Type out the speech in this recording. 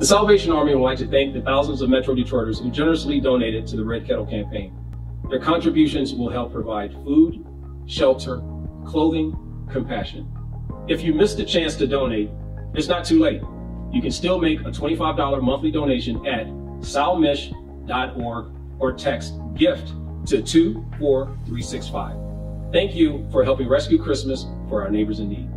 The Salvation Army would like to thank the thousands of Metro Detroiters who generously donated to the Red Kettle campaign. Their contributions will help provide food, shelter, clothing, compassion. If you missed the chance to donate, it's not too late. You can still make a $25 monthly donation at salmish.org or text GIFT to 24365. Thank you for helping rescue Christmas for our neighbors in need.